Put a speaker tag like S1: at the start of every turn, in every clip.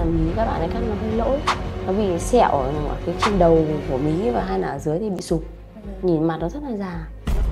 S1: là mí các bạn ấy cắt nó hơi lỗi, nó bị sẹo ở cái trên đầu của mí và hai là ở dưới thì bị sụp, nhìn mặt nó rất là già.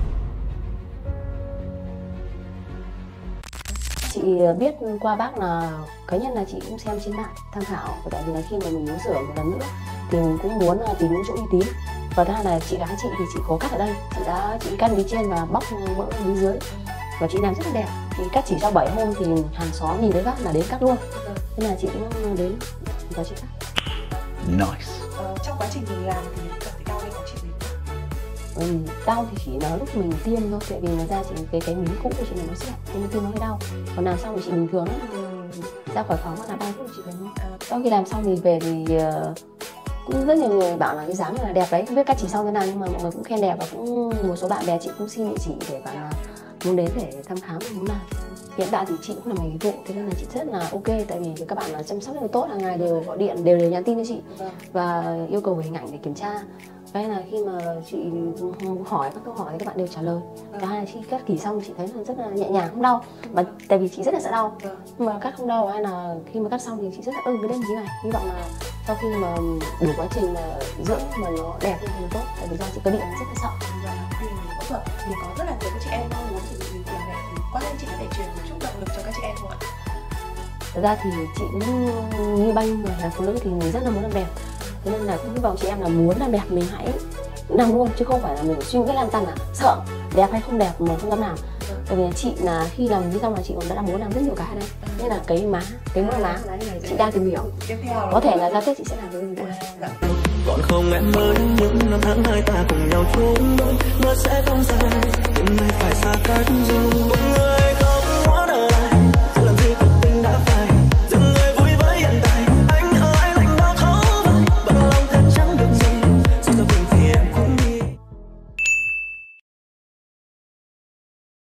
S1: Chị biết qua bác là cá nhân là chị cũng xem trên mạng tham khảo, tại vì là khi mà mình muốn sửa một lần nữa thì mình cũng muốn là tìm những chỗ uy tín. Và thứ hai là chị gái chị thì chị có cắt ở đây, chị cắt mí trên và bóc mỡ mí dưới và chị làm rất là đẹp. Chị cắt chỉ sau 7 hôm thì hàng xóm nhìn thấy bác là đến cắt luôn, nên là chị cũng đến và chị cắt.
S2: Nice.
S3: Trong quá trình mình làm thì cảm thấy đau hay khó chịu gì?
S1: Đau thì chỉ là lúc mình tiêm thôi, tại vì người ta chỉ cái mí cũ của chị này nó sẹo nên tiêm nó hơi đau. Còn làm xong thì chị bình thường ra khỏi phòng là 3 phút chị về thôi. Sau khi làm xong thì về thì cũng rất nhiều người bảo là cái dáng này là đẹp đấy, không biết cắt chỉ xong thế nào nhưng mà mọi người cũng khen đẹp, và cũng một số bạn bè chị cũng xin địa chỉ để bảo là muốn đến để thăm khám muốn làm. Hiện tại thì chị cũng làm ngành dịch vụ, thế nên là chị rất là ok, tại vì các bạn là chăm sóc rất là tốt, hàng ngày đều gọi điện, đều nhắn tin cho chị và yêu cầu về hình ảnh để kiểm tra. Cái là khi mà chị hỏi các câu hỏi thì các bạn đều trả lời. Và hai là khi cắt kỹ xong chị thấy là rất là nhẹ nhàng, không đau. Mà tại vì chị rất là sợ đau, nhưng mà cắt không đau. Hay là khi mà cắt xong thì chị rất là ưng cái đêm như này. Hy vọng là sau khi mà đủ quá trình mà dưỡng mà nó đẹp thì nó tốt. Tại vì do chị có điện rất là sợ.
S3: Khi mình phẫu thuật thì có rất là nhiều các chị em mong muốn sử dụng mình làm đẹp, thì qua đây chị có thể truyền một chút động lực cho các chị em không ạ?
S1: Thật ra thì chị cũng như bao nhiêu người là phụ nữ thì mình rất là muốn làm đẹp. Thế nên là cũng hy vọng chị em là muốn làm đẹp mình hãy làm luôn, chứ không phải là mình suy nghĩ lan tăn là sợ đẹp hay không đẹp mà không dám làm. Tại vì chị là khi làm đi xong là chị cũng đã muốn làm rất nhiều cái đây, như là cái má, cái môi má chị đang tìm hiểu. Có thể là ra Tết chị sẽ làm với mình.
S4: Còn không em ơi, những năm tháng hai ta cùng nhau chung đôi, mơ sẽ không dài, đêm nay phải xa cách rồi.